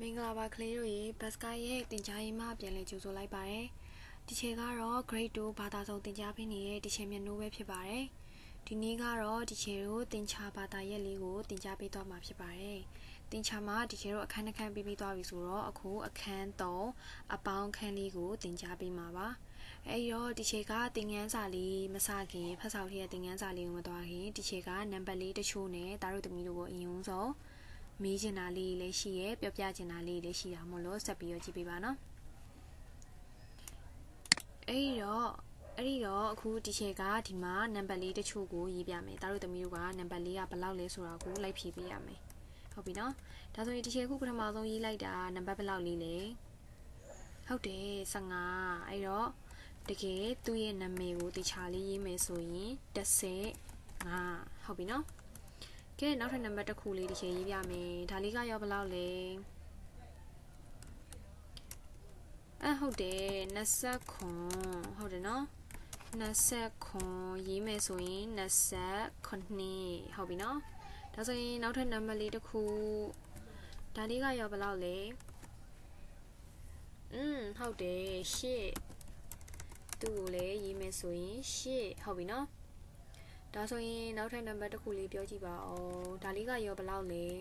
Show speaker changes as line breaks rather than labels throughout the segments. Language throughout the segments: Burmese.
မင်္ဂလာပါကလေးတို့ရေဘတ်စကားရဲ့တင် जा ရေးမှပြန်လည်ကြိုဆိုလိုက်ပါတယ်ဒီချေကတော့ grade 2ဘာသာစုံတင် जा ပေးနေတဲ့ဒီချေမျက်နှာပဲဖြစ်ပါတယ်ဒီနေ့ကတော့ဒီချေတို့တင် जा ဘာသာရက်လေးကိုတင် जा ပေးသွားမှာဖြစ်ပါတယ်တင် जा မှာဒီချေတို့အခန်းတစ်ခန်းပြီးသွားပြီဆိုတော့အခုအခန်း3အပေါင်းခန်းလေးကိုတင် जा ပေးမှာပါအဲ့တော့ဒီချေကတင်ငန်းစာလေးမစခင်ဖတ်ဆောင်ထည့်တဲ့တင်ငန်းစာလေးကိုမသွားခင်ဒီချေကနံပါတ်လေးတချို့နဲ့တာတို့သမီးတို့ကိုအရင်ဆုံးမေးချင်တာလေးလည်းရှိရဲပြောပြချင်တာလေးလည်းရှိတာမို့လို့ဆက်ပြီးတော့ကြည့်ပေးပါနော်အဲ့တော့အခုဒီချက်ကဒီမှာနံပါတ်လေးတချို့ကိုရေးပြမယ်ဒါတို့သမီးတို့ကနံပါတ်လေးကဘယ်လောက်လဲဆိုတာကိုလိုက်ဖြေပေးရမယ်ဟုတ်ပြီနော်ဒါဆိုရင်ဒီချက်ခုပထမဆုံးရေးလိုက်တာနံပါတ်ဘယ်လောက်လေးလဲဟုတ်တယ်15အဲ့တော့တကယ်သူ့ရဲ့နာမည်ကိုတခြားလေးရေးမယ်ဆိုရင်15ဟုတ်ပြီနော်ကဲနောက်ထပ်နံပါတ်တစ်ခုလေးတစ်ချက်ရေးပြမယ်ဒါလေးကရောဘယ်လောက်လဲဟုတ်တယ်20ခွန်ဟုတ်တယ်နော်20ခွန်ရေးမယ်ဆိုရင်20ခုနှစ်ဟုတ်ပြီနော်ဒါဆိုရင်နောက်ထပ်နံပါတ်လေးတစ်ခုဒါလေးကရောဘယ်လောက်လဲဟုတ်တယ်8သူ့ကိုလည်းရေးမယ်ဆိုရင်8ဟုတ်ပြီနော်ဒါဆိုရင်နောက်ထပ်နံပါတ်တစ်ခုလေးပြောကြည့်ပါဦးဒါလေးကရောဘယ်လောက်လဲ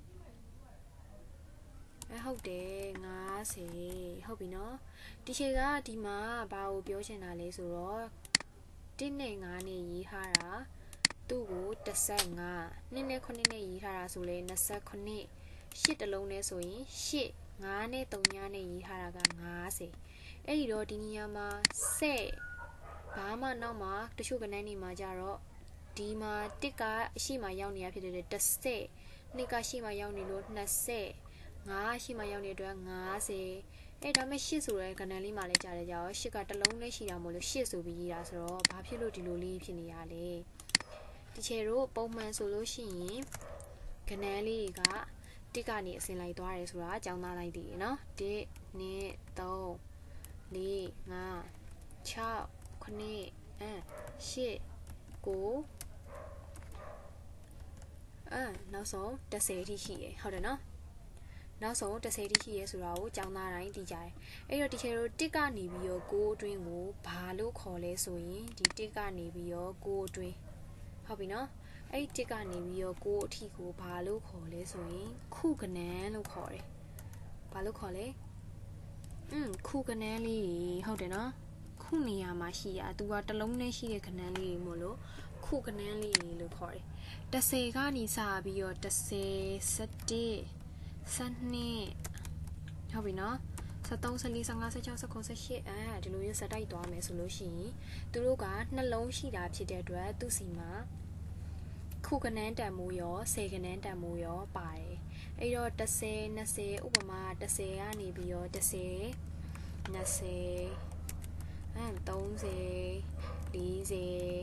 ဟုတ်တယ်50ဟုတ်ပြီနော်ဒီချေကဒီမှာဘာကိုပြောချင်တာလဲဆိုတော့1နဲ့5နဲ့ရေးထားတာသူ့ကို15 2နဲ့9နဲ့ရေးထားတာဆိုလဲ29 8တလုံးနဲ့ဆိုရင်8 5နဲ့3ညနဲ့ရေးထားတာက50အဲ့ဒီတော့ဒီနေရာမှာဆက်ဘာမှနောက်မှာတချို့ကဏ္ဍနေမှာကြတော့ဒီမှာတစ်ကအရှိမရောက်နေရဖြစ်တဲ့30နှစ်ကရှိမရောက်နေလို့20 5ရှိမရောက်နေတဲ့အတွက်50ဒါမဲ့8ဆိုတဲ့ကဏ္ဍလေးမှာလည်းကြားရကြရော8ကတစ်လုံးလေးရှိတာမို့လို့8ဆိုပြီးရေးတာဆိုတော့ဘာဖြစ်လို့ဒီလိုလေးဖြစ်နေရလဲဒီချေတို့ပုံမှန်ဆိုလို့ရှိရင်ကဏ္ဍလေးတွေကတစ်ကနေအစဉ်လိုက်သွားတယ်ဆိုတာအကြောင်းသားလိုက်တည်ရနော်1 2 3 4 5 6 9 8 9နောက်ဆုံး10ထိရှိရဟုတ်တယ်နော်နောက်ဆုံး10ထိရှိရဲဆိုတာကိုကျောင်းသားတိုင်းသိကြတယ်အဲ့တော့ဒီချေတို့တစ်ကနေပြီးတော့6အတွင်းကိုဘာလို့ခေါ်လဲဆိုရင်ဒီတစ်ကနေပြီးတော့6အတွင်းဟုတ်ပြီနော်အဲ့တစ်ကနေပြီးတော့6အထိကိုဘာလို့ခေါ်လဲဆိုရင်ခုကနန်းလို့ခေါ်တယ်ဘာလို့ခေါ်လဲခုကနန်းလေးဟုတ်တယ်နော်ခုနေရာမှာရှိရသူကတစ်လုံးနဲ့ရှိတဲ့ကနန်းလေးမို့လို့ခုကနန်းလေးလို့ခေါ်တယ်10ကနေစပြီးတော့10 17 12ဟုတ်ပြီနော်13 14 15 16 19 18ဒီလိုမျိုးစက်တိုက်သွားမယ်ဆိုလို့ရှိရင်သူတို့ကနှလုံးရှိတာဖြစ်တဲ့အတွက်သူစီမှာခုကနန်းတန်မိုးရော10ကနန်းတန်မိုးရောပါတယ်အဲ့တော့10 20ဥပမာ10ကနေပြီးတော့10 20 30 40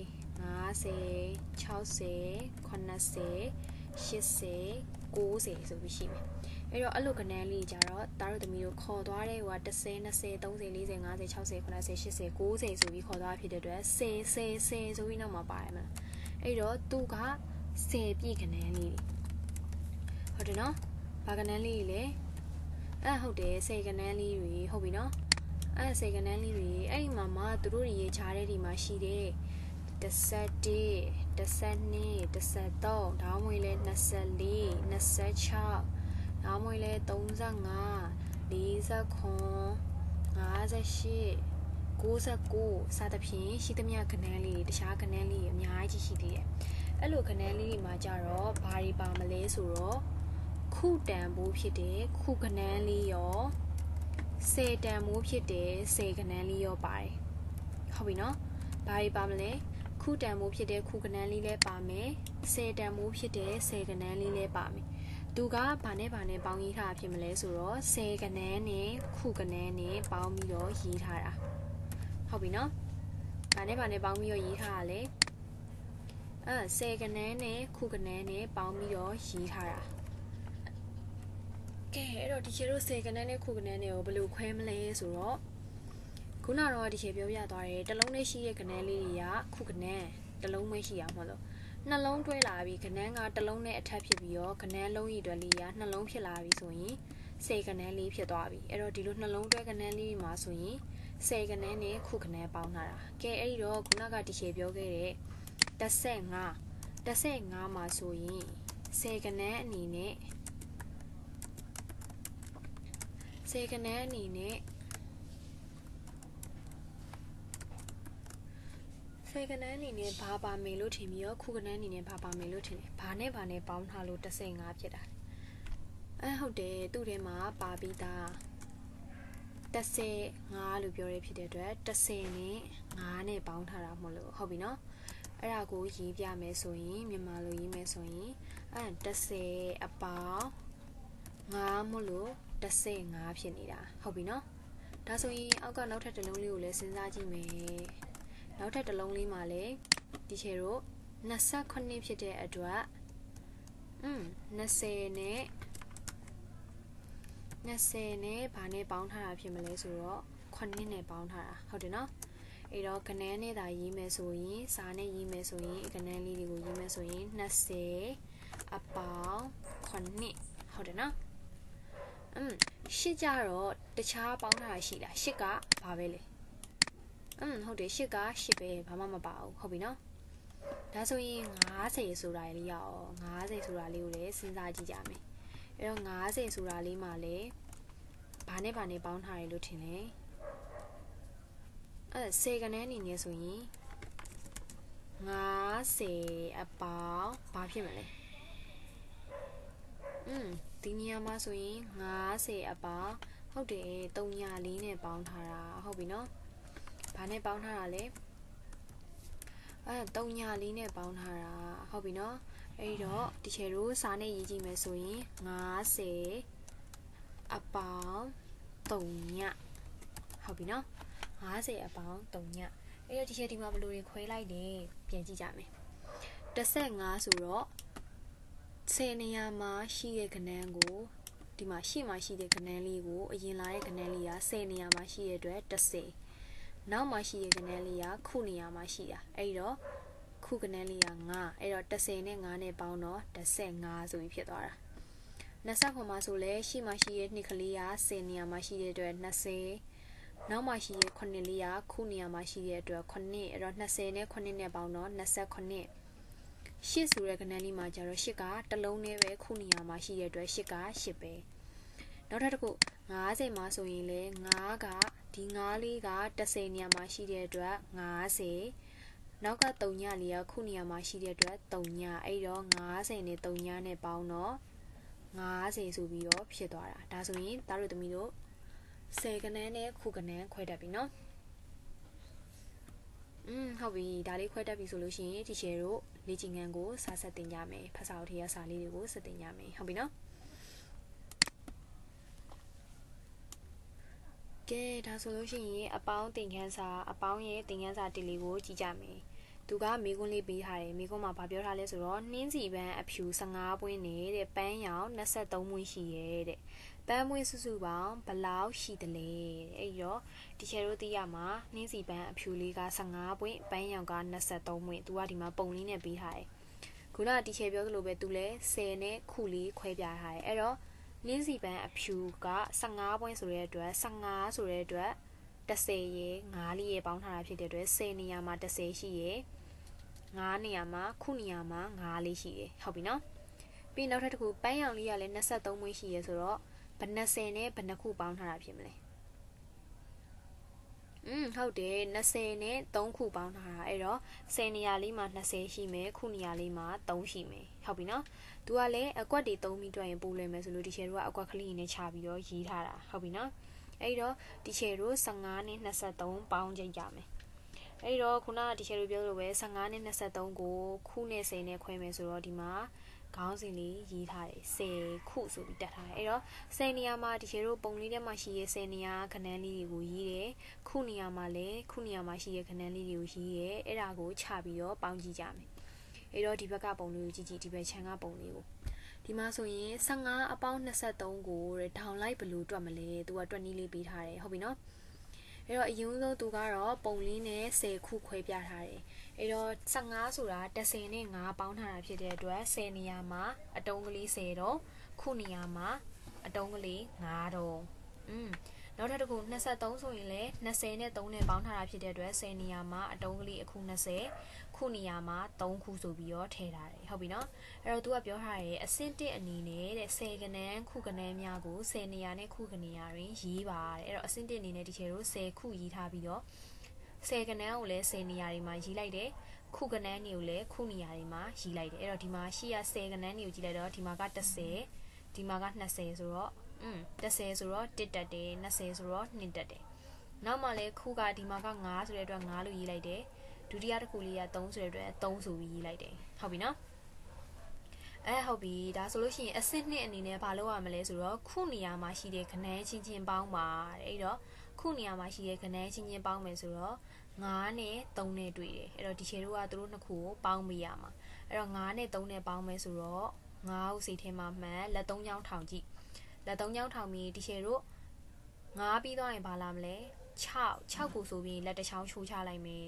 50 60 80 80 90ဆိုပြီးရှိမယ်အဲ့တော့အဲ့လိုကဏ္ဍလေးကြတော့တားတို့သမီးတို့ခေါ်သွားတဲ့ဟိုက10 20 30 40 50 60 80 80 90ဆိုပြီးခေါ်သွားဖြစ်တဲ့အတွက်10ဆိုပြီးနောက်မှာပါတယ်မလားအဲ့တော့သူက10ပြည့်ကဏ္ဍလေးဟုတ်တယ်နော်ဘာကဏ္ဍလေးလဲဟုတ်တယ်10ကဏ္ဍလေးတွေဟုတ်ပြီနော်10ကဏ္ဍလေးတွေအဲ့ဒီမှာသူတို့တွေရေးချတဲ့ဒီမှာရှိတဲ့11 12 13ဒါမှမဟုတ်လဲ24 26ဒါမှမဟုတ်လဲ35 40 58 99စသဖြင့်ရှိသမျှကဏ္ဍလေးတခြားကဏ္ဍလေးအများကြီးရှိသေးတယ်အဲ့လိုကဏ္ဍလေးတွေမှာကြတော့ဘာတွေပါမလဲဆိုတော့ခုတန်ဖိုးဖြစ်တဲ့ခုကဏ္ဍလေးရော10တန်ဖိုးဖြစ်တဲ့10ကဏ္ဍလေးရောပါတယ်ဟုတ်ပြီနော်ဘာတွေပါမလဲခုတန်မိုးဖြစ်တဲ့ခုကဏ္ဍလေးလည်းပါမယ်10တန်မိုးဖြစ်တဲ့10ကဏ္ဍလေးလည်းပါမယ်သူကဘာနဲ့ပေါင်းရေးထားဖြစ်မလဲဆိုတော့10ကဏ္ဍနဲ့ခုကဏ္ဍနဲ့ပေါင်းပြီးတော့ရေးထားတာဟုတ်ပြီနော်ဘာနဲ့ပေါင်းပြီးတော့ရေးထားတာလဲ10ကဏ္ဍနဲ့ခုကဏ္ဍနဲ့ပေါင်းပြီးတော့ရေးထားတာကဲအဲ့တော့ဒီချေတို့10ကဏ္ဍနဲ့ခုကဏ္ဍနဲ့ကိုဘယ်လိုခွဲမလဲဆိုတော့ခုနတော့ဒီချေပြောပြသွားတယ်တလုံးနဲ့ရှိတဲ့ကဏ္ဍလေးတွေကခုကဏ္ဍတလုံးပဲရှိရမှာလို့နှလုံးတွဲလာပြီးကဏ္ဍကတလုံးနဲ့အထက်ဖြစ်ပြီးတော့ကဏ္ဍလုံးရည်အတွက်လေးကနှလုံးဖြစ်လာပြီးဆိုရင် 10ကနန်းလေးဖြစ်သွားပြီအဲ့တော့ဒီလိုနှလုံးတွဲကနန်းလေးမှာဆိုရင်10ကနန်းနဲ့ခုကနန်းပေါင်းထားတာကဲအဲ့ဒီတော့ခုနကတီချေပြောခဲ့တဲ့15မှာဆိုရင်10ကနန်းအနေနဲ့10ကနန်းအနေနဲ့10ကနန်းအနေနဲ့ဘာပါမယ်လို့ထင်ပြီးတော့ခုကနန်းအနေနဲ့ဘာပါမယ်လို့ထင်တယ်ဘာနဲ့ဘာနဲ့ပေါင်းထားလို့15ဖြစ်တာဟုတ်တယ်သူ့ထဲမှာပါပြီးသား15လို့ပြောရဖြစ်တဲ့အတွက်10နဲ့5နဲ့ပေါင်းထားတာမဟုတ်လို့ဟုတ်ပြီနော်အဲ့ဒါကိုရေးပြမယ်ဆိုရင်မြန်မာလိုရေးမယ်ဆိုရင်10အပေါင်း5မလို့15ဖြစ်နေတာဟုတ်ပြီနော်ဒါဆိုရင်အောက်ကနောက်ထပ်တစ်လုံးလေးကိုလည်းစဉ်းစားကြည့်မယ်နောက်ထပ်တစ်လုံးလေးမှာလည်းဒီချေတို့28ဖြစ်တဲ့အတွက်20နဲ့ဘာနဲ့ပေါင်းထားတာဖြစ်မလဲဆိုတော့9နဲ့ပေါင်းထားတာဟုတ်တယ်နော်အဲ့တော့ကနန်းနဲ့သာရေးမယ်ဆိုရင်စာနဲ့ရေးမယ်ဆိုရင်ကနန်းလေးတွေကိုရေးမယ်ဆိုရင်20အပေါင်း9ဟုတ်တယ်နော်8ကြတော့တခြားပေါင်းထားတာရှိလား8ကဘာပဲလဲဟုတ်တယ်8က8ပဲဘာမှမပါဘူးဟုတ်ပြီနော်ဒါဆိုရင်50ဆိုတာလေးရအောင်50ဆိုတာလေးကိုလည်းစဉ်းစားကြည့်ကြမယ်အဲ့တော့50ဆိုတာလေးမှာလည်းဘာနဲ့ပေါင်းထားရလို့ထင်လဲ10ကနန်းအနေနဲ့ဆိုရင်50အပေါင်းဘာဖြစ်မလဲဒီနေရာမှာဆိုရင်50အပေါင်းဟုတ်တယ်304နဲ့ပေါင်းထားတာဟုတ်ပြီနော်ဘာနဲ့ပေါင်းထားတာလဲ304နဲ့ပေါင်းထားတာဟုတ်ပြီနော်အဲ့တော့ဒီချေတို့စာနဲ့ရေးကြည့်မယ်ဆိုရင်50အပေါင်း3ဟုတ်ပြီနော်50အပေါင်း3အဲ့တော့ဒီချေဒီမှာဘယ်လိုတွေခွဲလိုက်လဲပြန်ကြည့်ကြမယ်15ဆိုတော့10နေရာမှာရှိတဲ့ကဏ္ဍကိုဒီမှာရှေ့မှာရှိတဲ့ကဏ္ဍလေးကိုအရင်လာတဲ့ကဏ္ဍလေးက10နေရာမှာရှိတဲ့အတွက်10နောက်မှာရှိတဲ့ကဏ္ဍလေးကခုနေရာမှာရှိတာအဲ့တော့ခုကဏ္ဍလေးက9အဲ့တော့10နဲ့9နဲ့ပေါင်းတော့15ဆိုပြီးဖြစ်သွားတာ29မှာဆိုလဲရှေ့မှာရှိတဲ့နှစ်ကလေးက10နေရာမှာရှိတဲ့အတွက်20နောက်မှာရှိတဲ့9လေးကခုနေရာမှာရှိတဲ့အတွက်9အဲ့တော့20နဲ့9နဲ့ပေါင်းတော့29 8ဆိုတဲ့ကဏ္ဍလေးမှာကျတော့8ကတစ်လုံးနဲ့ပဲခုနေရာမှာရှိတဲ့အတွက်8က8ပဲနောက်ထပ်တစ်ခု50မှာဆိုရင်လေ9ကဒီ9လေးက10နေရာမှာရှိတဲ့အတွက်50နောက်က3ညလေးကခုနေရာမှာရှိတဲ့အတွက်3ညအဲ့တော့50နဲ့3ညနဲ့ပေါင်းတော့50ဆိုပြီးတော့ဖြစ်သွားတာဒါဆိုရင်သားတို့သမီးတို့10ကဏ္ဍနဲ့ခုကဏ္ဍခွဲတတ်ပြီနော်ဟုတ်ပြီဒါလေးခွဲတတ်ပြီဆိုလို့ရှိရင်ဒီချေတို့လေ့ကျင့်ခန်းကိုစာဆက်တင်ကြမယ်ဖတ်စာအုပ်ထဲကစာလေးတွေကိုဆက်တင်ကြမယ်ဟုတ်ပြီနော်ကဲဒါဆိုလို့ရှိရင်အပေါင်းသင်ခန်းစာအပေါင်းရဲ့သင်ခန်းစာတစ်လေးကိုကြည့်ကြမယ်သူကမိကွန်းလေးပေးထားတယ်မိကွန်းမှာဗာပြောထားလဲဆိုတော့နှင်းစီပန်းအဖြူ15ပွင့်နေတဲ့ပန်းရောင်23ပွင့်ရှိရဲ့တဲ့ပန်းပွင့်စုစုပေါင်းဘလောက်ရှိတယ်လဲအဲ့တော့ဒီချေတို့သိရမှာနှင်းစီပန်းအဖြူလေးက15ပွင့်ပန်းရောင်က23ပွင့်သူကဒီမှာပုံလေးနဲ့ပေးထားတယ်ခုနကဒီချေပြောသလိုပဲသူလဲ10နဲ့ခုလေးခွဲပြထားတယ်အဲ့တော့နှင်းစီပန်းအဖြူက15ပွင့်ဆိုတဲ့အတွက်15ဆိုတဲ့အတွက်10ရေ9လေးရေပေါင်းထားတာဖြစ်တဲ့အတွက်10နေရာမှာ10ရှိရေ9နေရာမှာခုနေရာမှာ9လေးရှိတယ်ဟုတ်ပြီနော်ပြီးနောက်ထပ်တစ်ခုပန်းရောင်လေးကလည်း23ပွင့်ရှိရဲဆိုတော့ဘယ်20နဲ့ဘယ်နှခုပေါင်းထားတာဖြစ်မလဲဟုတ်တယ်20နဲ့3ခုပေါင်းထားတာအဲ့တော့10နေရာလေးမှာ20ရှိမယ်ခုနေရာလေးမှာ3ရှိမယ်ဟုတ်ပြီနော်သူကလည်းအကွက်တွေ3ပြီးတွက်ရင်ပို့လွယ်မယ်ဆိုလို့ဒီချေတို့ကအကွက်ကလေးနဲ့ခြာပြီးတော့ရေးထားတာဟုတ်ပြီနော်အဲ့တော့ဒီချေတို့15နဲ့23ပေါင်းကြည့်ကြမယ်အဲ့တော့ခုနကဒီချေတို့ပြောလို့ပဲ15နဲ့23ကိုခုနဲ့10နဲ့ခွဲမယ်ဆိုတော့ဒီမှာခေါင်းစဉ်လေးရေးထားတယ်10ခုဆိုပြီးတက်ထားတယ်အဲ့တော့10နေရာမှာဒီချေတို့ပုံလေးထဲမှာရှိရဲ့10နေရာခဏန်းလေးတွေကိုရေးတယ်ခုနေရာမှာလည်းခုနေရာမှာရှိရဲ့ခဏန်းလေးတွေကိုရေးရဲအဲ့ဒါကိုခြာပြီးတော့ပေါင်းကြည့်ကြမယ်အဲ့တော့ဒီဘက်ကပုံလေးကိုကြည့်ဒီဘက်ခြမ်းကပုံလေးကိုဒီမှာဆိုရင်15အပေါင်း23ကိုဒေါင်လိုက်ဘယ်လိုတွက်မလဲသူကတွက်နည်းလေးပေးထားတယ်ဟုတ်ပြီနော်အဲ့တော့အရင်ဆုံးသူကတော့ပုံလေးနဲ့10ခုခွဲပြထားတယ်အဲ့တော့15ဆိုတာ10နဲ့5ပေါင်းထားတာဖြစ်တဲ့အတွက်10နေရာမှာအတုံးကလေး10တော့ခုနေရာမှာအတုံးကလေး9တုံးနောက်ထပ်တစ်ခု23ဆိုရင်လည်း20နဲ့3နဲ့ပေါင်းထားတာဖြစ်တဲ့အတွက်10နေရာမှာအတုံးကလေးအခု20ခုနေရာမှာ3ခုဆိုပြီးတော့ထည့်ထားတယ်ဟုတ်ပြီနော်အဲ့တော့သူကပြောထားတယ်အဆင့်1အနေနဲ့တဲ့10ကနန်းခုကနန်းများကို10နေရာနဲ့ခုကနေရာတွင်ရေးပါတဲ့အဲ့တော့အဆင့်1အနေနဲ့ဒီချေတို့10ခုရေးထားပြီးတော့10ကနန်းကိုလည်း10နေရာတွေမှာရေးလိုက်တယ်ခုကနန်းတွေကိုလည်းခုနေရာတွေမှာရေးလိုက်တယ်အဲ့တော့ဒီမှာရှိရ10ကနန်းတွေကိုကြည့်လိုက်တော့ဒီမှာက10ဒီမှာက20ဆိုတော့10ဆိုတော့1တက်တယ်20ဆိုတော့2တက်တယ်နောက်မှလည်းခုကဒီမှာက9ဆိုတဲ့အတွက်9လို့ရေးလိုက်တယ်ဒုတိယတစ်ခုလေးက3ဆိုတဲ့အတွက်3ဆိုပြီးရေးလိုက်တယ်ဟုတ်ပြီနော်ဟုတ်ပြီဒါဆိုလို့ရှိရင်အဆင့်2အနေနဲ့ဘာလုပ်ရမလဲဆိုတော့ခုနေရာမှာရှိတဲ့ခဏန်းချင်းချင်းပေါင်းပါတဲ့အဲ့တော့ခုနေရာမှာရှိတဲ့ခဏန်းချင်းချင်းပေါင်းမယ်ဆိုတော့9နဲ့3နဲ့တွေ့တယ်အဲ့တော့ဒီချေတို့ကသူတို့နှစ်ခုကိုပေါင်းပေးရမှာအဲ့တော့9နဲ့3နဲ့ပေါင်းမယ်ဆိုတော့9ကိုစိတ်ထဲမှာမှန်လက်3ချောင်းထောင်ကြည့်လက်3ချောင်းထောင်ပြီးဒီချေတို့9ပြီးသွားရင်ဘာလာမလဲ6ကိုဆိုပြီးလက်တစ်ချောင်းချိုးချလိုက်မယ်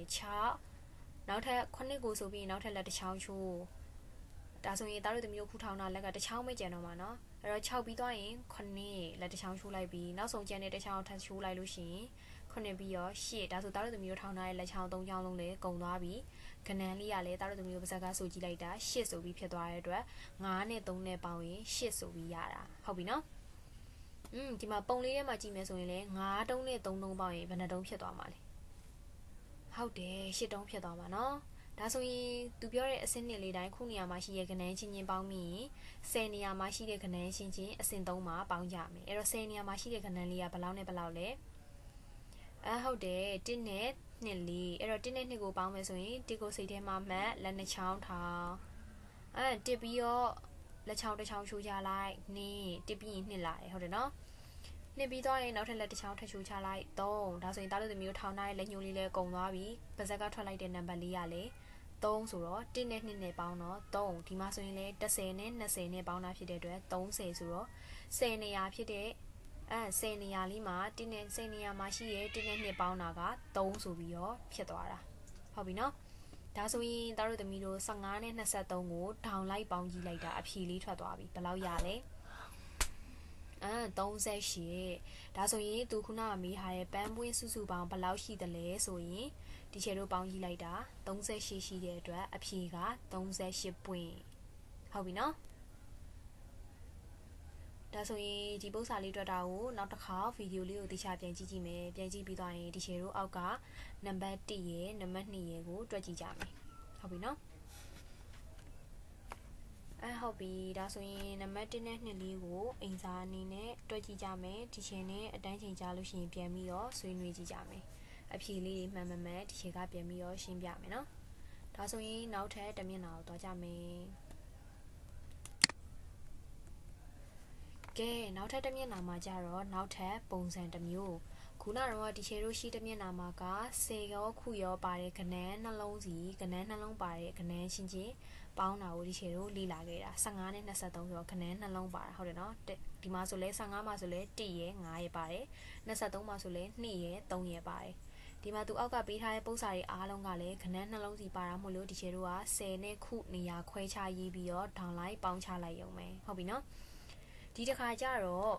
6နောက်ထပ်9ကိုဆိုပြီးနောက်ထပ်လက်တစ်ချောင်းချိုးဒါဆိုရင်သားတို့သမီးတို့ခုထောင်တာလက်ကတစ်ချောင်းပဲကျန်တော့မှာနော်အဲ့တော့6ပြီးသွားရင်9လက်တစ်ချောင်းချိုးလိုက်ပြီးနောက်ဆုံးကျန်တဲ့တစ်ချောင်းထပ်ချိုးလိုက်လို့ရှိရင်9ပြီးတော့8ဒါဆိုသားတို့သမီးတို့ထောင်ထားတဲ့လက်ချောင်း3ချောင်းလုံးလည်းကုန်သွားပြီကနန်းလေးကလည်းသားတို့သမီးတို့ပါဇက်ကဆိုကြည့်လိုက်တာ8ဆိုပြီးဖြစ်သွားတဲ့အတွက်9နဲ့3နဲ့ပေါင်းရင်8ဆိုပြီးရတာဟုတ်ပြီနော်ဒီမှာပုံလေးထဲမှာကြည့်မယ်ဆိုရင်လည်း9တုံးနဲ့3တုံးပေါင်းရင်ဘယ်နှတုံးဖြစ်သွားမှာလဲဟုတ်တယ်10တုံးဖြစ်သွားမှာနော်ဒါဆိုရင်သူပြောတဲ့အဆင့်2လေးတိုင်းခုနေရာမှာရှိတဲ့ကဏ္ဍချင်းချင်းပေါင်းပြီး10နေရာမှာရှိတဲ့ကဏ္ဍချင်းချင်းအဆင့်3မှာပေါင်းကြမယ်အဲ့တော့10နေရာမှာရှိတဲ့ကဏ္ဍလေးကဘယ်လောက်နဲ့ဘယ်လောက်လဲဟုတ်တယ်1နဲ့2လေးအဲ့တော့1နဲ့2ကိုပေါင်းမယ်ဆိုရင်1ကိုစိတ်ထဲမှာမှတ်လက်2ချောင်းထောင်1ပြီးတော့လက်ချောင်းတစ်ချောင်းချိုးချလိုက်2 1ပြီးရင်2လာတယ်ဟုတ်တယ်နော်နှစ်ပြီးသွားရင်နောက်ထပ်လက်တစ်ချောင်းထပ်ချိုးချလိုက်3ဒါဆိုရင်သားတို့သမီးတို့ထောင်ထားတဲ့လက်ညှိုးလေးလည်းကုန်သွားပြီပါဇက်ကထွက်လိုက်တဲ့နံပါတ်လေးကလည်း3ဆိုတော့1နဲ့2နဲ့ပေါင်းတော့3ဒီမှာဆိုရင်လည်း10နဲ့20နဲ့ပေါင်းတာဖြစ်တဲ့အတွက်30ဆိုတော့10နေရာဖြစ်တဲ့10နေရာလေးမှာ1နဲ့10နေရာမှာရှိရဲ့1နဲ့2ပေါင်းတာက3ဆိုပြီးတော့ဖြစ်သွားတာဟုတ်ပြီနော်ဒါဆိုရင်သားတို့သမီးတို့15နဲ့23ကိုဒေါင်လိုက်ပေါင်းကြည့်လိုက်တာအဖြေလေးထွက်သွားပြီဘယ်လောက်ရလဲ38ဒါဆိုရင်သူခုနကမေးထားတဲ့ပန်းပွင့်စုစုပေါင်းဘယ်လောက်ရှိသလဲဆိုရင်ဒီချေတို့ပေါင်းကြည့်လိုက်တာ38ရှိတဲ့အတွက်အဖြေက38ပွင့်ဟုတ်ပြီနော်ဒါဆိုရင်ဒီပု္ပ္ပစာလေးတွေ့တာကိုနောက်တစ်ခါဗီဒီယိုလေးကိုတခြားပြန်ကြည့်ကြည့်မယ်ပြန်ကြည့်ပြီးသွားရင်ဒီချေတို့အောက်ကနံပါတ်1ရယ်နံပါတ်2ရယ်ကိုတွက်ကြည့်ကြမယ်ဟုတ်ပြီနော်ဟုတ်ပြီဒါဆိုရင်နံပါတ်1နဲ့2လေးကိုအင်စာအနေနဲ့တွက်ကြည့်ကြမယ်ဒီချိန်နဲ့အတန်းချိန်ကြားလို့ရှိရင်ပြန်ပြီးတော့ဆွေးနွေးကြည့်ကြမယ်အဖြေလေးတွေမှန်မှန်ဒီချိန်ကပြန်ပြီးတော့ရှင်းပြမယ်နော်ဒါဆိုရင်နောက်ထပ်တစ်မျက်နှာကိုသွားကြမယ်ကဲနောက်ထပ်တစ်မျက်နှာမှာကျတော့နောက်ထပ်ပုံစံတစ်မျိုးခုနကတော့ဒီချေတို့ရှိတဲ့မျက်နှာမှာက10ရောခုရောပါတဲ့ကဏ္ဍနှလုံးစီကဏ္ဍနှလုံးပါတဲ့ကဏ္ဍချင်းချင်းပေါင်းတာကိုဒီချေတို့လေ့လာခဲ့တာ15နဲ့23ဆိုတော့ကဏ္ဍနှလုံးပါတာဟုတ်တယ်နော်ဒီမှာဆိုလဲ15မှာဆိုလဲ1ရယ်5ရယ်ပါတယ်23မှာဆိုလဲ2ရယ်3ရယ်ပါတယ်ဒီမှာသူအောက်ကပေးထားတဲ့ပုံစံတွေအားလုံးကလည်းကဏ္ဍနှလုံးစီပါတာမို့လို့ဒီချေတို့က10နဲ့ခုနေရာခွဲခြားရေးပြီးတော့ဒေါင်လိုက်ပေါင်းချလိုက်ရုံပဲဟုတ်ပြီနော်ဒီတစ်ခါကျတော့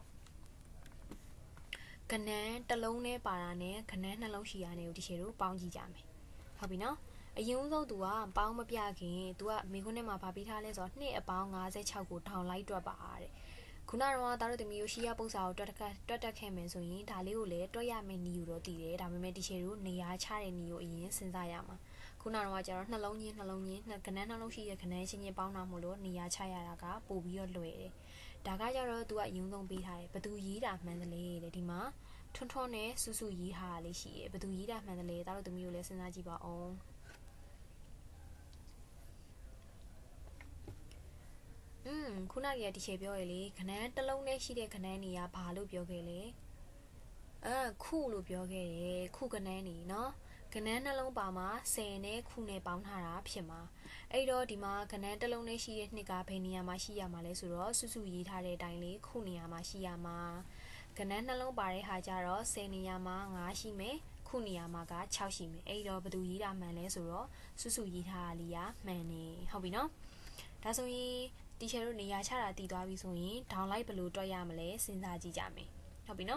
ကဏ္ဍတစ်လုံးနဲ့ပါတာနဲ့ကဏ္ဍနှလုံးရှိရတဲ့ကိုဒီချေတို့ပေါင်းကြည့်ကြမယ်ဟုတ်ပြီနော်အရင်ဆုံးသူကပေါင်းမပြခင်သူကမိခွန်းထဲမှာဗာပေးထားလဲဆိုတော့2အပေါင်း56ကိုထောင်လိုက်တွက်ပါတဲ့ခုနကတော့သားတို့သမီးတို့ရှိရပု္ပ္ပစာကိုတွက်တက်ခဲ့မယ်ဆိုရင်ဒါလေးကိုလည်းတွက်ရမယ့်နည်းကိုတော့တည်တယ်ဒါပေမဲ့ဒီချေတို့နေရာချတဲ့နည်းကိုအရင်စဉ်းစားရမှာခုနကတော့ကျတော့နှလုံးချင်းကဏ္ဍနှလုံးရှိတဲ့ကဏ္ဍချင်းချင်းပေါင်းတာမို့လို့နေရာချရတာကပို့ပြီးတော့လွယ်တယ်ဒါကကြတော့သူကအရင်ဆုံးပေးထားတယ်ဘသူရေးတာမှန်တယ်လေတဲ့ဒီမှာထွန်းနဲ့စူးစူးရေးထားတာလေးရှိတယ်ဘသူရေးတာမှန်တယ်လေသားတို့သမီးတို့လည်းစဉ်းစားကြည့်ပါအောင်ခုနကဒီချေပြောရလေခဏန်းတစ်လုံးနဲ့ရှိတဲ့ခဏန်းနေရဘာလို့ပြောခဲ့လဲခုလို့ပြောခဲ့တယ်ခုခဏန်းနေနော်ခဏန်းနှလုံးပါမှာ10နဲ့ခုနဲ့ပေါင်းထားတာဖြစ်မှာအဲ့တော့ဒီမှာခဏန်းတစ်လုံးနဲ့ရှိတဲ့နှစ်ကဘယ်နေရာမှာရှိရမှာလဲဆိုတော့စုစုရေးထားတဲ့အတိုင်းလေးခုနေရာမှာရှိရမှာခဏန်းနှလုံးပါတဲ့ဟာကြတော့10နေရာမှာ9ရှိမယ်ခုနေရာမှာက6ရှိမယ်အဲ့တော့ဘယ်သူရေးတာမှန်လဲဆိုတော့စုစုရေးထားတာလေးကမှန်နေဟုတ်ပြီနော်ဒါဆိုရင်တီချယ်တို့နေရာချတာတည်သွားပြီဆိုရင်ဒေါင်လိုက်ဘယ်လိုတွက်ရမလဲစဉ်းစားကြည့်ကြမယ်ဟုတ်ပြီနော်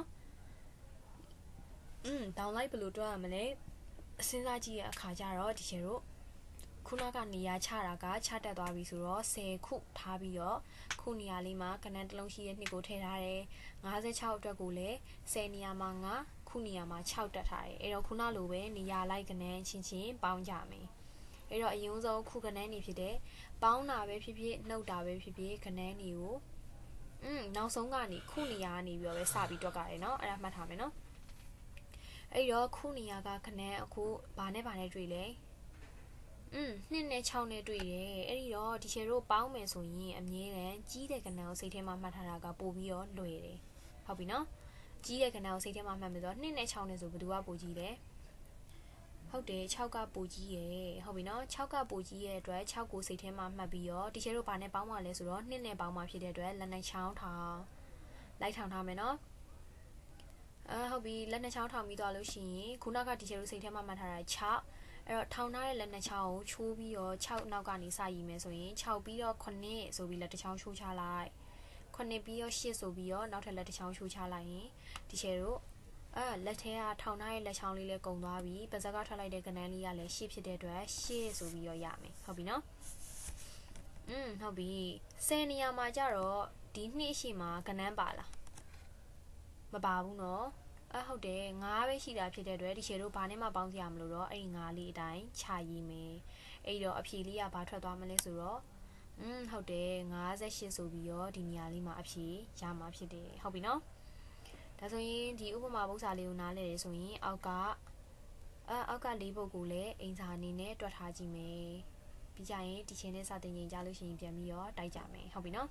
ဒေါင်လိုက်ဘယ်လိုတွက်ရမလဲစဉ်းစားကြည့်ရအခါကျတော့တီချယ်တို့ခုနကနေရာချတာကချတက်သွားပြီဆိုတော့10ခုထားပြီးတော့ခုနေရာလေးမှာကဏ္ဍတစ်လုံးရှိတဲ့နှစ်ကိုထည့်ထားတယ်56အတွက်ကိုလည်း10နေရာမှာ9ခုနေရာမှာ6တက်ထားတယ်အဲ့တော့ခုနလိုပဲနေရာလိုက်ကဏ္ဍချင်းပေါင်းကြမယ်အဲ့တော့အရင်ဆုံးခုကဏ္ဍနေဖြစ်တဲ့ပေါင်းတာပဲဖြစ်ဖြစ်နှုတ်တာပဲဖြစ်ဖြစ်ကဏ္ဍနေကိုနောက်ဆုံးကနေခုနေရာကနေပြီးတော့ပဲစပြီးတွက်ကြတယ်เนาะအဲ့ဒါမှတ်ထားမယ်เนาะအဲ့တော့ခုနေရာကကဏ္ဍအခုဘာနဲ့တွေ့လဲ2နဲ့6နဲ့တွေ့တယ်အဲ့ဒီတော့ဒီချေတို့ပေါင်းမယ်ဆိုရင်အမြဲတမ်းကြီးတဲ့ကဏ္ဍကိုစိတ်ထဲမှာမှတ်ထားတာကပို့ပြီးတော့လွယ်တယ်ဟုတ်ပြီနော်ကြီးတဲ့ကဏ္ဍကိုစိတ်ထဲမှာမှတ်မယ်ဆိုတော့2နဲ့6နဲ့ဆိုဘယ်သူကပိုကြီးလဲဟုတ်တယ်6ကပိုကြီးရယ်ဟုတ်ပြီနော်6ကပိုကြီးရဲ့အတွက်6ကိုစိတ်ထဲမှာမှတ်ပြီးတော့ဒီချေတို့ဘာနဲ့ပေါင်းမှာလဲဆိုတော့2နဲ့ပေါင်းမှာဖြစ်တဲ့အတွက်လက်နဲ့ချောင်းထောင်လိုက်ထောင်ထားမယ်နော်ဟုတ်ပြီလက်နဲ့ချောင်းထောင်ပြီးသွားလို့ရှိရင်ခုနကဒီချေတို့စိတ်ထဲမှာမှတ်ထားတာ6အဲ့တော့ထောင်ထားတဲ့လက်နှစ်ချောင်းကိုချိုးပြီးတော့6နောက်ကနေစရည်မယ်ဆိုရင်6ပြီးတော့9ဆိုပြီးလက်တစ်ချောင်းချိုးချလိုက်9ပြီးတော့10ဆိုပြီးတော့နောက်ထပ်လက်တစ်ချောင်းချိုးချလိုက်ရင်ဒီချေတို့လက်ထဲကထောင်ထားတဲ့လက်ချောင်းလေးလည်းကုန်သွားပြီပါဇက်ကထွက်လိုက်တဲ့ကဏ္ဍလေးကလည်း10ဖြစ်တဲ့အတွက်10ဆိုပြီးတော့ရမယ်ဟုတ်ပြီနော်ဟုတ်ပြီ10နေရာမှာကြတော့ဒီနှစ်ရှိမှာကဏ္ဍပါလားမပါဘူးနော်ဟုတ်တယ်9ပဲရှိတာဖြစ်တဲ့အတွက်ဒီချေတို့ဘာနဲ့မှပေါင်းစရာမလိုတော့အဲ့ဒီ9လေးအတိုင်းခြာရည်မယ်အဲ့တော့အဖြေလေးကဘာထွက်သွားမလဲဆိုတော့ဟုတ်တယ်58ဆိုပြီးတော့ဒီနေရာလေးမှာအဖြေရမှာဖြစ်တယ်ဟုတ်ပြီနော်ဒါဆိုရင်ဒီဥပမာပုဒ်စာလေးကိုနားလည်ရဆိုရင်အောက်က4ပုဒ်ကိုလည်းအိမ်စာအနေနဲ့တွက်ထားကြည့်မယ်ပြီးကြရင်ဒီချင်းနဲ့စတင်ရင်ကြားလို့ရှိရင်ပြန်ပြီးတော့တိုက်ကြမယ်ဟုတ်ပြီနော်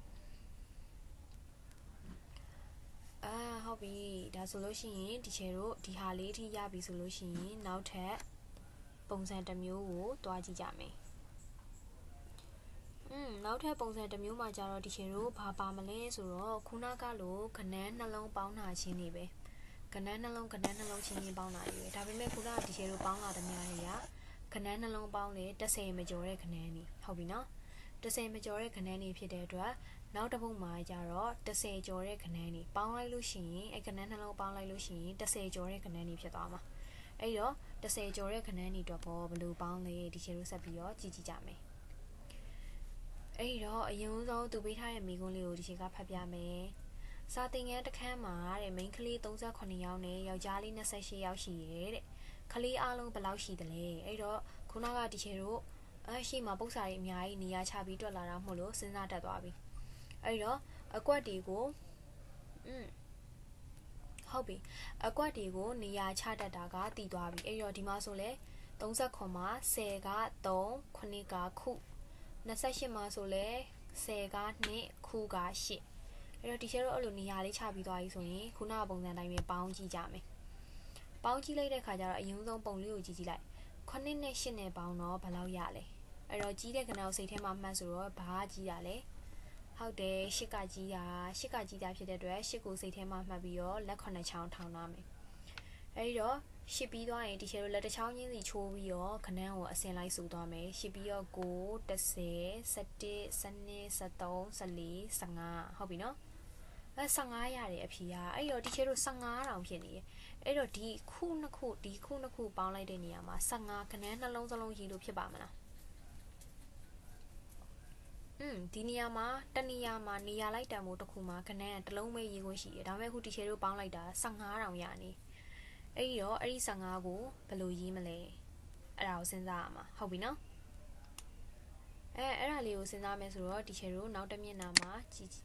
ဟုတ်ပြီဒါဆိုလို့ရှိရင်ဒီချေတို့ဒီဟာလေးထိရပြီဆိုလို့ရှိရင်နောက်ထပ်ပုံစံတစ်မျိုးကိုတွားကြည့်ကြမယ်နောက်ထပ်ပုံစံတစ်မျိုးမှာကြတော့ဒီချေတို့ဘာပါမလဲဆိုတော့ခုနကလိုကဏ္ဍနှလုံးပေါင်းတာချင်းနေပဲကဏ္ဍနှလုံးချင်းပေါင်းတာတွေပဲဒါပေမဲ့ခုနကဒီချေတို့ပေါင်းလာတဲ့များတွေကကဏ္ဍနှလုံးပေါင်းလေ10မကျော်တဲ့ကဏ္ဍနေဟုတ်ပြီနော်10မကျော်တဲ့ကဏ္ဍနေဖြစ်တဲ့အတွက်နောက်တစ်ပုဒ်မှာကြတော့10ကျော်တဲ့ကဏ္ဍနေပေါင်းလိုက်လို့ရှိရင်အဲ့ကဏ္ဍနှလုံးပေါင်းလိုက်လို့ရှိရင်10ကျော်တဲ့ကဏ္ဍနေဖြစ်သွားမှာအဲ့တော့10ကျော်တဲ့ကဏ္ဍနေတော့ဘယ်လိုပေါင်းလဲဒီချေတို့ဆက်ပြီးတော့ကြည့်ကြမယ်အဲ့တော့အရင်ဆုံးသူပေးထားတဲ့မိကုန်းလေးကိုဒီချေကဖတ်ပြမယ်စာသင်ခန်းတစ်ခန်းမှာတဲ့မိန်းကလေး38ယောက်နဲ့ယောက်ျားလေး28ယောက်ရှိရဲ့တဲ့ကလေးအားလုံးဘယ်လောက်ရှိသလဲအဲ့တော့ခုနကဒီချေတို့ရှိမှာပု္ပ္ပစာတွေအများကြီးနေရာချပြီးတွက်လာတာမို့လို့စဉ်းစားတတ်သွားပြီအဲ့တော့အကွက်တွေကိုဟုတ်ပြီအကွက်တွေကိုနေရာချတတ်တာကတည်သွားပြီအဲ့တော့ဒီမှာဆိုလဲ39မှာ10က3 9ကခု28မှာဆိုလဲ10က2ခုက8အဲ့တော့ဒီချေတို့အဲ့လိုနေရာလေးချပြီးသွားပြီဆိုရင်ခုနကပုံစံတိုင်းပဲပေါင်းကြည့်ကြမယ်ပေါင်းကြည့်လိုက်တဲ့ခါကျတော့အရင်ဆုံးပုံလေးကိုကြည့်လိုက်9နဲ့8နဲ့ပေါင်းတော့ဘယ်လောက်ရလဲအဲ့တော့ကြီးတဲ့ကဏ္ဍကိုစိတ်ထဲမှာမှတ်ဆိုတော့ဘာကြီးတာလဲဟုတ်တယ်8ကကြီးတာဖြစ်တဲ့အတွက်8ကိုစိတ်ထဲမှာမှတ်ပြီးတော့လက်9ချောင်းထောင်ထားမယ်အဲ့တော့8ပြီးသွားရင်ဒီချေတို့လက်တစ်ချောင်းချင်းစီချိုးပြီးတော့ခဏန်းကိုအစင်လိုက်စုသွားမယ်8ပြီးတော့9 10 11 12 13 14 15ဟုတ်ပြီနော်15ရတယ်အဖြေကအဲ့တော့ဒီချေတို့15တောင်ဖြစ်နေရဲ့အဲ့တော့ဒီခုနှစ်ခုပေါင်းလိုက်တဲ့နေရာမှာ15ခဏန်းနှလုံးစလုံးရေးလို့ဖြစ်ပါမလားဒီနေရာမှာတနေရာမှာနေရာလိုက်တန်ဖို့တစ်ခုမှာခဏန်းတစ်လုံးပဲရေးခွင့်ရှိတယ်ဒါပေမဲ့ခုဒီချေတို့ပေါင်းလိုက်တာ15တောင်ရနေအဲ့တော့အဲ့ဒီ15ကိုဘယ်လိုရေးမလဲအဲ့ဒါကိုစဉ်းစားရမှာဟုတ်ပြီနော်အဲ့ဒါလေးကိုစဉ်းစားမယ်ဆိုတော့ဒီချေတို့နောက်တစ်မျက်နှာမှာကြည့်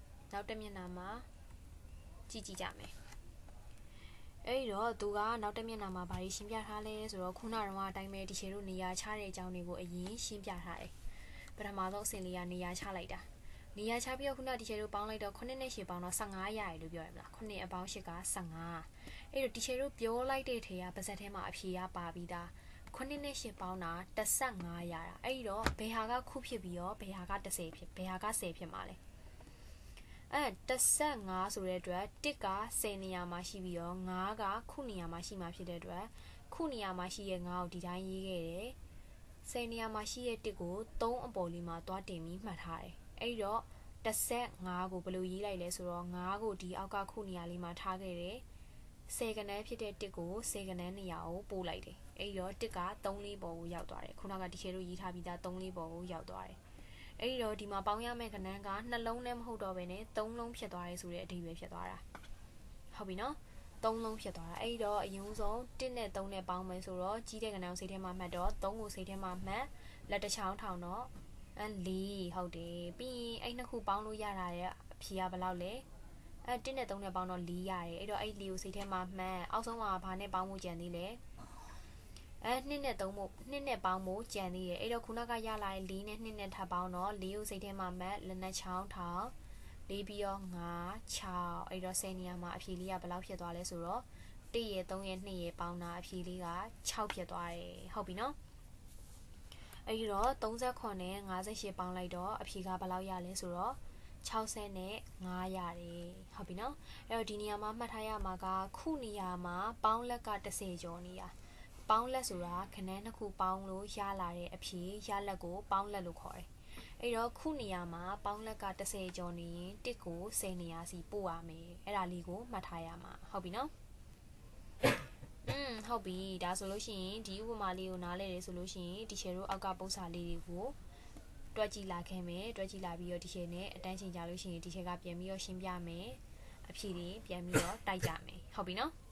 ကြမယ်အဲ့တော့သူကနောက်တစ်မျက်နှာမှာဘာတွေရှင်းပြထားလဲဆိုတော့ခုနကအတိုင်းပဲဒီချေတို့နေရာချတဲ့အကြောင်းတွေကိုအရင်ရှင်းပြထားတယ်ပထမဆုံးအဆင့်လေးကနေရာချလိုက်တာနေရာချပြီးတော့ခုနဒီချေတို့ပေါင်းလိုက်တော့9နဲ့8ပေါင်းတော့15ရတယ်လို့ပြောရမလား9အပေါင်း8က15အဲ့တော့ဒီချေတို့ပြောလိုက်တဲ့ထေကပါဇက်ထဲမှာအဖြေကပါပြီးသား9နဲ့8ပေါင်းတာ15ရတာအဲ့တော့ဘယ်ဟာကခုဖြစ်ပြီးတော့ဘယ်ဟာက10ဖြစ်ဘယ်ဟာက10ဖြစ်မှာလဲ15ဆိုတဲ့အတွက်1က10နေရာမှာရှိပြီးတော့5ကခုနေရာမှာရှိမှာဖြစ်တဲ့အတွက်ခုနေရာမှာရှိရဲ့5ကိုဒီတိုင်းရေးခဲ့တယ်10နေရာမှာရှိရဲ့1ကို3အပေါ်လေးမှာတွားတင်ပြီးမှတ်ထားတယ်အဲ့တော့တစ်ဆက်9ကိုဘယ်လိုရေးလိုက်လဲဆိုတော့9ကိုဒီအောက်ကခုနေရာလေးမှာထားခဲ့တယ်10ကနန်းဖြစ်တဲ့1ကို10ကနန်းနေရာကိုပို့လိုက်တယ်အဲ့တော့1က3လေးပေါ်ကိုရောက်သွားတယ်ခုနကဒီချေတို့ရေးထားပြီးသား3လေးပေါ်ကိုရောက်သွားတယ်အဲ့တော့ဒီမှာပေါင်းရမယ့်ကနန်းကနှလုံးနဲ့မဟုတ်တော့ဘဲနဲ့3လုံးဖြစ်သွားတယ်ဆိုတဲ့အဓိပ္ပာယ်ဖြစ်သွားတာဟုတ်ပြီနော်3လုံးဖြစ်သွားတာအဲ့တော့အရင်ဆုံး1နဲ့3နဲ့ပေါင်းမယ်ဆိုတော့ကြီးတဲ့ကနန်းကိုစိတ်ထဲမှာမှတ်တော့3ကိုစိတ်ထဲမှာမှတ်လက်တစ်ချောင်းထောင်တော့4ဟုတ်တယ်ပြီးရင်အဲ့နှစ်ခုပေါင်းလို့ရတာရဲ့အဖြေကဘယ်လောက်လဲ1နဲ့3နဲ့ပေါင်းတော့4ရတယ်အဲ့တော့အဲ့4ကိုစိတ်ထဲမှာမှတ်အောက်ဆုံးမှာဘာနဲ့ပေါင်းဖို့ကြံသေးလဲ2နဲ့3မို့2နဲ့ပေါင်းဖို့ကြံသေးတယ်အဲ့တော့ခုနကရလာတဲ့4နဲ့2နဲ့ထပ်ပေါင်းတော့4ကိုစိတ်ထဲမှာမှတ်လက်နဲ့ချောင်းထောင်4ပြီးတော့5 6အဲ့တော့10နေရာမှာအဖြေလေးကဘယ်လောက်ဖြစ်သွားလဲဆိုတော့1ရဲ့3ရဲ့2ရဲ့ပေါင်းတာအဖြေလေးက6ဖြစ်သွားတယ်ဟုတ်ပြီနော်အဲ့ဒီတော့39နဲ့58ပေါင်းလိုက်တော့အဖြေကဘယ်လောက်ရလဲဆိုတော့60နဲ့5ရတယ်ဟုတ်ပြီနော်အဲ့တော့ဒီနေရာမှာမှတ်ထားရမှာကခုနေရာမှာပေါင်းလက်က30ကျော်နေတာပေါင်းလက်ဆိုတာခဏနှစ်ခုပေါင်းလို့ရလာတဲ့အဖြေရလက်ကိုပေါင်းလက်လို့ခေါ်တယ်အဲ့တော့ခုနေရာမှာပေါင်းလက်က30ကျော်နေရင်1ကို10နေရာစီပို့ရမယ်အဲ့ဒါလေးကိုမှတ်ထားရမှာဟုတ်ပြီနော်ဟုတ်ပြီဒါဆိုလို့ရှိရင်ဒီဥပမာလေးကိုနားလည်တယ်ဆိုလို့ရှိရင်ဒီချေတို့အောက်ကပုံစံလေးတွေကိုတွက်ကြည့်လာခဲ့မယ်တွက်ကြည့်လာပြီးတော့ဒီချေနဲ့အတန်းချိန်ကြလို့ရှိရင်ဒီချေကပြန်ပြီးတော့ရှင်းပြမယ်အဖြေတွေပြန်ပြီးတော့တိုက်ကြမယ်ဟုတ်ပြီနော်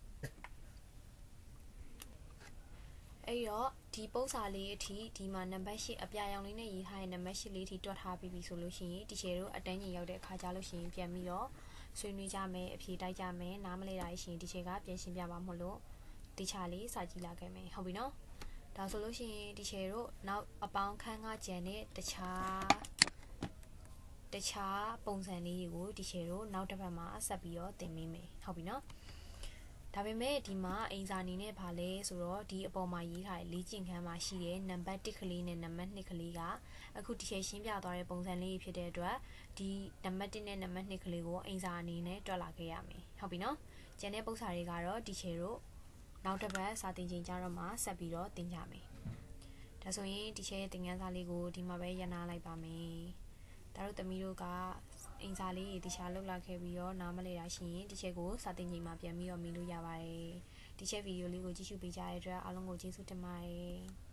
အဲ့တော့ဒီပုံစံလေးအထိဒီမှာနံပါတ်8အပြာရောင်လေးနဲ့ရေးထားတဲ့နံပါတ်8လေးထိတွက်ထားပြီးပြီဆိုလို့ရှိရင်ဒီချေတို့အတန်းချိန်ရောက်တဲ့အခါကြလို့ရှိရင်ပြန်ပြီးတော့ဆွေးနွေးကြမယ်အဖြေတိုက်ကြမယ်နားမလဲတာရှိရင်ဒီချေကပြန်ရှင်းပြပါမလို့ဒီချာလေးစာကြည့်လာခဲ့မယ်ဟုတ်ပြီနော်ဒါဆိုလို့ရှိရင်ဒီချေတို့နောက်အပေါင်းခန်းကကြံတဲ့တခြားပုံစံလေးတွေကိုဒီချေတို့နောက်တစ်ပတ်မှာဆက်ပြီးတော့သင်ပေးမယ်ဟုတ်ပြီနော်ဒါပေမဲ့ဒီမှာအင်စာအနေနဲ့ဗာလဲဆိုတော့ဒီအပေါ်မှာရေးထားတဲ့လေးကျင်ခန်းမှာရှိတဲ့နံပါတ်1ကလေးနဲ့နံပါတ်2ကလေးကအခုဒီချေရှင်းပြသွားတဲ့ပုံစံလေးဖြစ်တဲ့အတွက်ဒီနံပါတ်1နဲ့နံပါတ်2ကလေးကိုအင်စာအနေနဲ့တွက်လာခဲ့ရမယ်ဟုတ်ပြီနော်ကျန်တဲ့ပုံစံတွေကတော့ဒီချေတို့နောက်တစ်ပတ်စာသင်ချိန်ကြတော့မှဆက်ပြီးတော့သင်ကြမယ်ဒါဆိုရင်ဒီချေရဲ့သင်ခန်းစာလေးကိုဒီမှာပဲရနာလိုက်ပါမယ်ဒါတို့သမီးတို့ကအင်စာလေးဒီချာလောက်လာခဲ့ပြီးတော့နားမလဲတာရှိရင်ဒီချက်ကိုစာသင်ချိန်မှာပြန်ပြီးတော့မြင်လို့ရပါတယ်ဒီချက်ဗီဒီယိုလေးကိုကြည့်ရှုပေးကြတဲ့အတွက်အားလုံးကိုကျေးဇူးတင်ပါတယ်